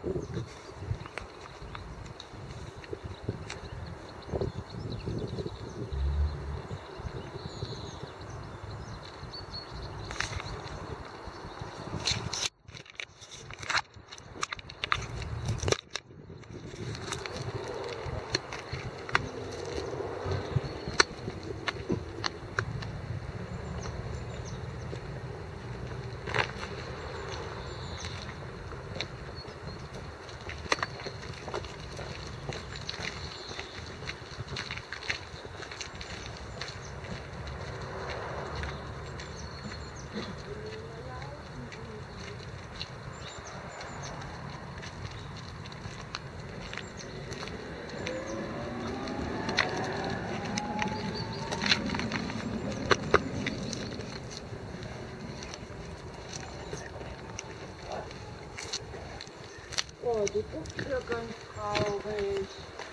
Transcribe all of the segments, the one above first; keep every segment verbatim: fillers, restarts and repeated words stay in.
Oh, die guckt ja ganz traurig.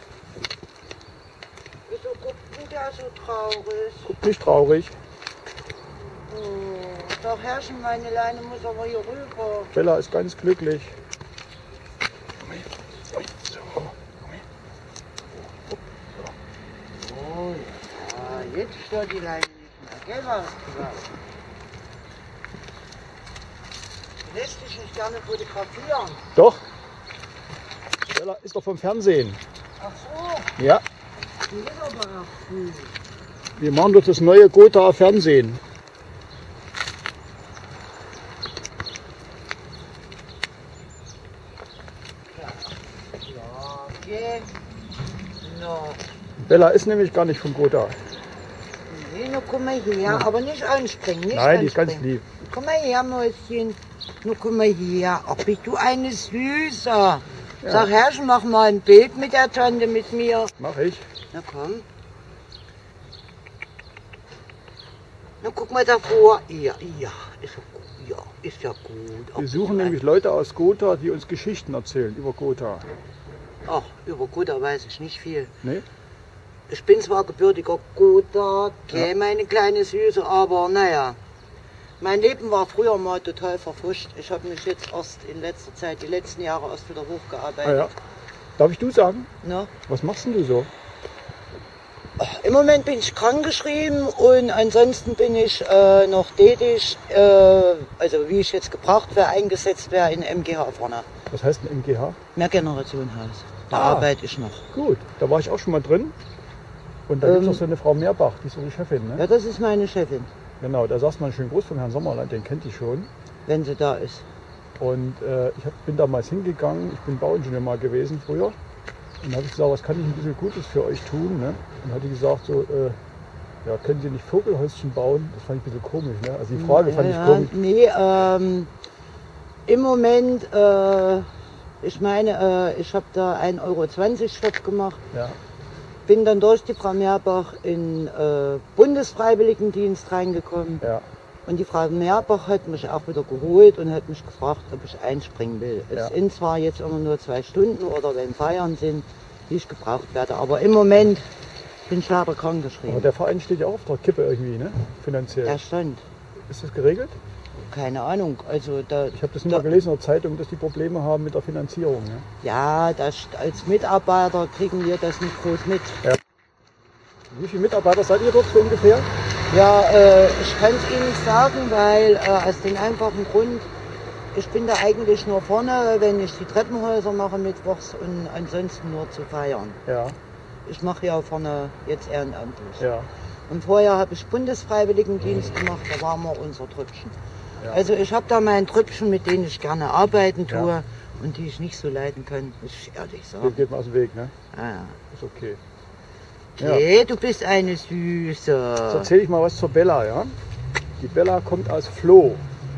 Wieso guckt denn der so traurig? Guck nicht traurig. Oh, doch Herrchen, meine Leine muss aber hier rüber. Bella ist ganz glücklich. Oh ja, jetzt stört die Leine nicht mehr. Gell, was gesagt? Du lässt dich nicht gerne fotografieren. Doch. Bella ist doch vom Fernsehen. Ach so, Ja. die ist aber auch früh. Wir machen doch das neue Gotha Fernsehen. Ja, genau. Bella ist nämlich gar nicht vom Gotha. Nee, nur komm mal her, aber nicht anspringen. Nicht Nein, die ist ganz anspringen. lieb. Komm mal her, Mäuschen. Nur komm mal her. Ach, bist du eine Süße. Ja. Sag, Herrchen, mach mal ein Bild mit der Tante, mit mir. Mach ich. Na komm. Na guck mal davor. Ja, ja, ist ja gut. Ja, ist ja gut. Wir Ach, suchen nein. nämlich Leute aus Gotha, die uns Geschichten erzählen über Gotha. Ach, über Gotha weiß ich nicht viel. Nee? Ich bin zwar gebürtiger Gotha, gell, Ja. meine kleine Süße, aber naja. Mein Leben war früher mal total verfuscht. Ich habe mich jetzt erst in letzter Zeit, die letzten Jahre erst wieder hochgearbeitet. Ah, ja. Darf ich du sagen? Ne? Was machst denn du so? Im Moment bin ich krankgeschrieben und ansonsten bin ich äh, noch tätig, äh, also wie ich jetzt gebraucht wäre, eingesetzt wäre in M G H vorne. Was heißt ein M G H? Mehrgenerationenhaus. Da Ah. arbeite ich noch. Gut, da war ich auch schon mal drin. Und da gibt es Ähm. noch so eine Frau Mehrbach, die ist so die Chefin. Ne? Ja, das ist meine Chefin, Genau, da saß man schön groß vom Herrn Sommerland, den kennt die schon. wenn sie da ist. Und äh, ich hab, bin damals hingegangen, ich bin Bauingenieur mal gewesen früher. Und da habe ich gesagt, was kann ich ein bisschen Gutes für euch tun? Ne? Und dann hat die gesagt, so, äh, ja, können Sie nicht Vogelhäuschen bauen? Das fand ich ein bisschen komisch. Ne? Also die Frage ja, fand ich ja, komisch. Nee, ähm, im Moment, äh, ich meine, äh, ich habe da ein Euro zwanzig Stopp gemacht. Ja. Bin dann durch die Frau Mehrbach in äh, Bundesfreiwilligendienst reingekommen. Ja. Und die Frau Mehrbach hat mich auch wieder geholt und hat mich gefragt, ob ich einspringen will. Ja. Es sind zwar jetzt immer nur zwei Stunden oder wenn Feiern sind, die ich gebraucht werde. Aber im Moment bin ich leider krank geschrieben. Aber der Verein steht ja auch auf der Kippe irgendwie, ne? Finanziell. Der stand. Ist das geregelt? Keine Ahnung. Also da, Ich habe das nur da, mal gelesen in der Zeitung, dass die Probleme haben mit der Finanzierung. Ne? Ja, das, als Mitarbeiter kriegen wir das nicht groß mit. Wie viele Mitarbeiter seid ihr dort so ungefähr? Ja, äh, ich kann es Ihnen nicht sagen, weil äh, aus dem einfachen Grund, ich bin da eigentlich nur vorne, wenn ich die Treppenhäuser mache mittwochs und ansonsten nur zu feiern. Ja, Ich mache ja vorne jetzt ehrenamtlich. ja. Und vorher habe ich Bundesfreiwilligendienst gemacht, da waren wir unser Trüppchen. Ja. Also ich habe da mein Trüppchen, mit denen ich gerne arbeiten tue Ja. und die ich nicht so leiden kann, muss ich ehrlich Geht, sagen. geht mal aus dem Weg, ne? Ah, Ist okay. okay, du bist eine Jetzt Süße. erzähle ich mal was zur Bella, ja? Die Bella kommt aus Floh.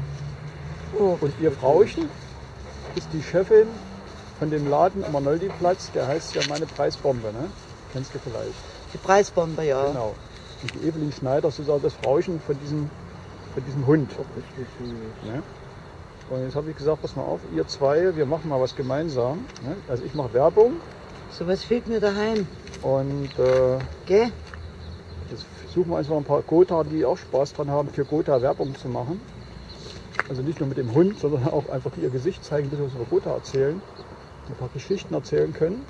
Oh, Und ihr Frauchen ist die Chefin von dem Laden am Arnoldiplatz, der heißt ja meine Preisbombe, ne? Kennst du vielleicht? die Preisbombe, ja. Genau. Und die Evelyn Schneider ist sozusagen das Frauchen von diesem, von diesem Hund. Ne? Und jetzt habe ich gesagt, pass mal auf, ihr zwei, wir machen mal was gemeinsam. Ne? Also ich mache Werbung So was fehlt mir daheim. und äh, Gell? jetzt suchen wir uns mal ein paar Gotha, die auch Spaß dran haben, für Gotha Werbung zu machen. Also nicht nur mit dem Hund, sondern auch einfach die ihr Gesicht zeigen, ein bisschen was über Gotha erzählen. ein paar Geschichten erzählen können,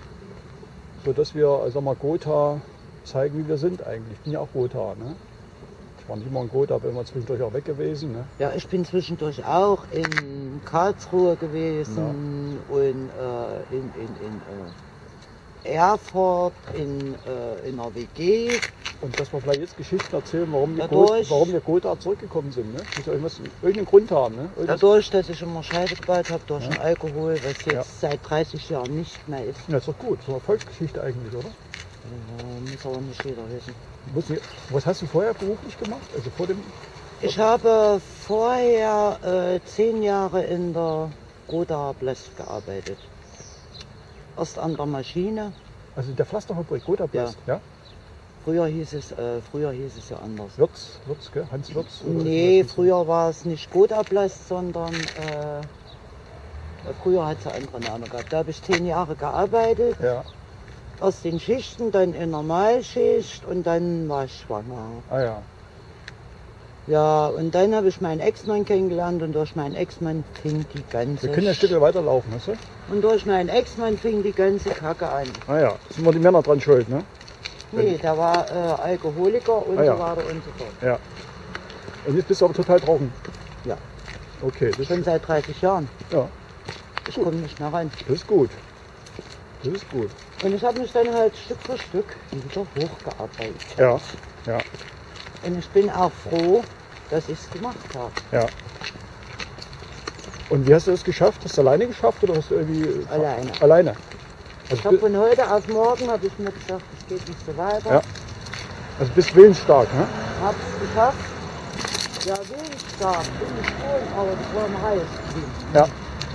sodass wir, also mal, Gotha zeigen, wie wir sind eigentlich. Ich bin ja auch Gotha, ne? Ich war nicht immer in Gotha, bin immer zwischendurch auch weg gewesen. Ne? Ja, ich bin zwischendurch auch in Karlsruhe gewesen Ja. und äh, in, in, in äh, Erfurt, in, äh, in einer W G. Und dass wir vielleicht jetzt Geschichten erzählen, warum wir, Dadurch- Gotha, warum wir Gotha zurückgekommen sind. Ne? Muss ja irgendwas, irgendeinen Grund haben. Ne? Irgendwas, Dadurch, dass ich immer Scheibe gebaut habe durch Ja. den Alkohol, was jetzt Ja. seit dreißig Jahren nicht mehr ist. ja, ist doch gut. So eine Erfolgsgeschichte eigentlich, oder? Ja, muss aber nicht jeder wissen. Muss nicht, was hast du vorher beruflich gemacht? Also vor dem. Ich habe vorher äh, zehn Jahre in der Gotha Blest gearbeitet. Erst an der Maschine. Also der Pflasterfabrik, Gotha Blest, ja. Früher hieß es, äh, früher hieß es ja anders. Wirtz, Wirtz, gell? Hans Wirtz? oder Nee, ist das- früher war es nicht Gotha Blest, sondern äh, früher hat es einen anderen Namen gehabt. Da habe ich zehn Jahre gearbeitet. Ja, Aus den Schichten, dann in Normalschicht und dann war ich schwanger. ah ja. Ja, und dann habe ich meinen Ex-Mann kennengelernt und durch meinen Ex-Mann fing die ganze Wir können ja ein Stück weiterlaufen, weißt du? und durch meinen Ex-Mann fing die ganze Kacke an. Ah ja, sind wir die Männer dran schuld, ne? Nee, der war äh, Alkoholiker und Ah, ja. so weiter und so fort. Ja. Und jetzt bist du aber total trocken. Ja. Okay, das, Schon seit dreißig Jahren. ja, Ich komme nicht mehr rein. das ist gut. Das ist gut. Und ich habe mich dann halt Stück für Stück wieder hochgearbeitet. Ja, ja, Und ich bin auch froh, dass ich es gemacht habe. ja. Und wie hast du das geschafft? Hast du alleine geschafft oder hast du irgendwie... Alleine. Alleine? Also, Ich habe bi- von heute auf morgen habe ich mir gesagt, es geht nicht so weiter. Ja. also bist willensstark, ne? Habe es geschafft. Ja, willensstark bin ich schon, aber das war im Reisgebiet. Ja.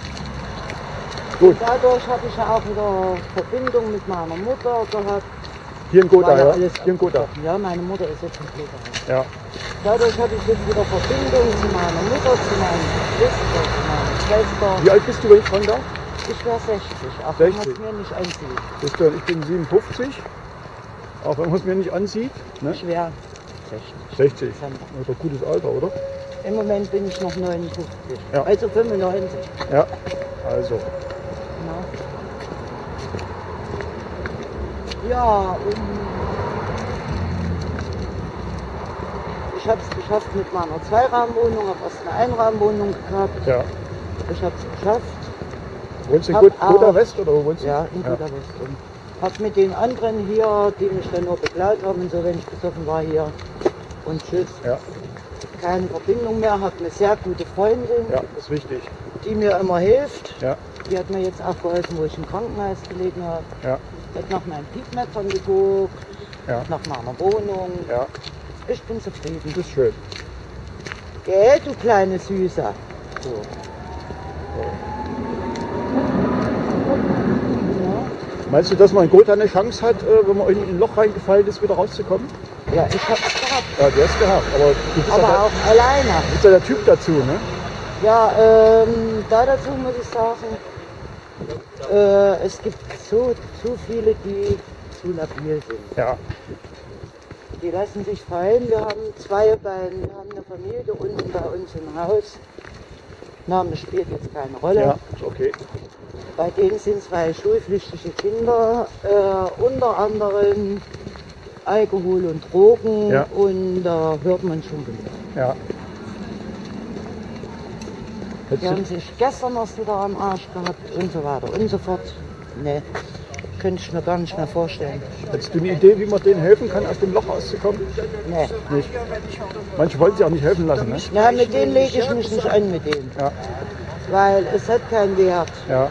Gut, Dadurch habe ich ja auch wieder Verbindung mit meiner Mutter gehabt. hier in Gotha, War ja? alles Hier in Gotha. abgebrochen. Ja, meine Mutter ist jetzt im Pflegeheim. Ja. Dadurch habe ich jetzt wieder Verbindung zu meiner Mutter, zu meinen Geschwistern, zu meiner Schwester. Wie alt bist du, wenn ich fragen darf? Ich wäre sechzig, auch wenn man es sechzig. mir nicht ansieht. Bist du, ich bin siebenundfünfzig. Auch wenn man es mir nicht ansieht. Ne? Ich wäre sechzig. sechzig. Dezember. Das ist doch gutes Alter, oder? Im Moment bin ich noch neunundfünfzig, Ja. also fünfundneunzig. Ja. Also, Genau. Ja, und ich habe es geschafft mit meiner Zweiraumwohnung, habe erst eine Einraumwohnung gehabt. ja. Ich habe es geschafft. Wohnst du in Hab Gut- Gotha auch- West oder wo wohnst du? Ja, in Guter West. Und habe mit den anderen hier, die mich dann nur begleitet haben, und so, wenn ich besoffen war hier. Und tschüss. Ja. Keine Verbindung mehr, habe eine sehr gute Freundin, Ja, das ist wichtig. die mir immer hilft. Ja, Die hat mir jetzt auch geholfen, wo ich im Krankenhaus gelegen habe. ja, Hat nach meinen Piepmetzern geguckt, ja, nach meiner Wohnung. ja. Ich bin zufrieden. Das ist schön. Gell, du kleine Süße. So. Meinst du, dass man in Gotha eine Chance hat, äh, wenn man in ein Loch reingefallen ist, wieder rauszukommen? Ja, ich hab's gehabt. Ja, du hast gehabt. Aber du bist, Aber ja der, auch alleine. bist ja der Typ dazu, ne? Ja, ähm, da dazu muss ich sagen, äh, es gibt so, zu viele, die zu labil sind. Ja, Die lassen sich fallen. Wir haben zwei Beine, wir haben eine Familie unten bei uns im Haus. Name spielt jetzt keine Rolle. ja, ist okay. Bei denen sind zwei schulpflichtige Kinder, äh, unter anderem Alkohol und Drogen, Ja. und da hört man schon genug. Ja. Die Hättest haben du, sich gestern erst wieder am Arsch gehabt und so weiter und so fort. Nee, könnte ich mir gar nicht mehr vorstellen. hättest du eine Idee, wie man denen helfen kann, aus dem Loch rauszukommen? Nee. Nicht. Manche wollen sich auch nicht helfen lassen, ne? Na, mit denen lege ich mich nicht an, mit denen. Ja, Weil es hat keinen Wert. ja,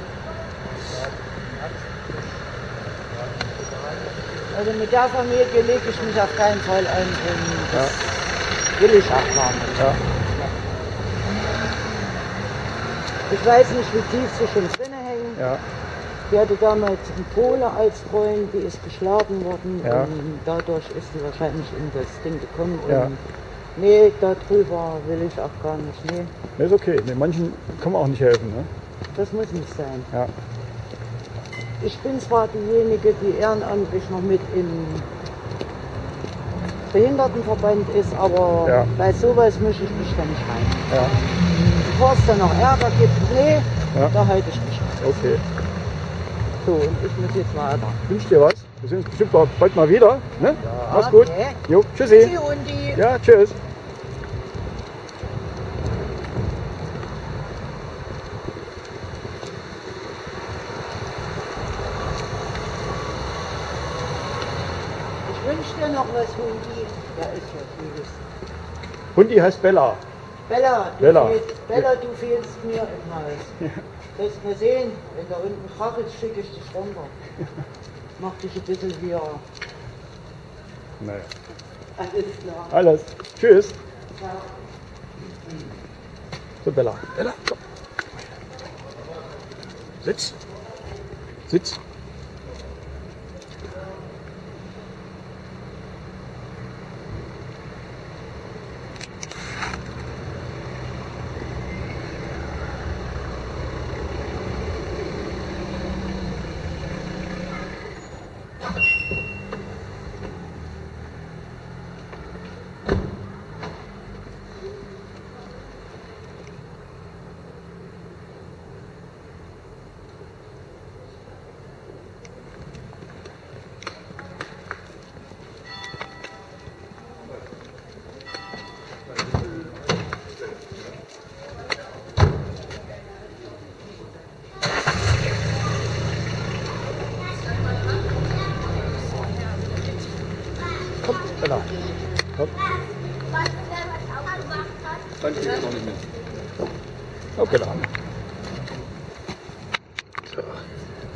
Also mit der Familie lege ich mich auf keinen Fall an. Und das will ich auch gar nicht. ja, Ich weiß nicht, wie tief sie schon drinne hängen. ja, Die hatte damals einen Pole als Freund, die ist geschlagen worden, Ja. und dadurch ist sie wahrscheinlich in das Ding gekommen. Ja. Und nee, darüber will ich auch gar nicht. Nee, ne, ist okay. Ne, manchen kann man auch nicht helfen, ne? das muss nicht sein. Ja, Ich bin zwar diejenige, die ehrenamtlich noch mit im Behindertenverband ist, aber Ja. bei sowas mische ich mich da nicht rein. ja, Bevor es dann noch Ärger gibt, nee, Ja. da halte ich mich. okay. So, und ich muss jetzt weiter. Ich wünsche dir was. Wir sehen uns bestimmt bald mal wieder. Ne? Ja, Mach's gut. okay. Jo, tschüssi. Tschüssi, Hundi. Ja, tschüss. Ich wünsche dir noch was, Hundi. Ja, ist ja süß. Hundi heißt Bella. Bella, du, Bella. Fehlst, Bella, du fehlst mir im Haus. Sollst mal sehen, wenn da unten Krach ist, schicke ich dich runter. Mach dich ein bisschen hier. Nein. Alles klar. Alles. Tschüss. Ciao. So, Bella. Bella, komm. Sitz. Sitz. Komm, Bella. Komm. Dann kriegst du noch nicht mit. Oh, Bella. So.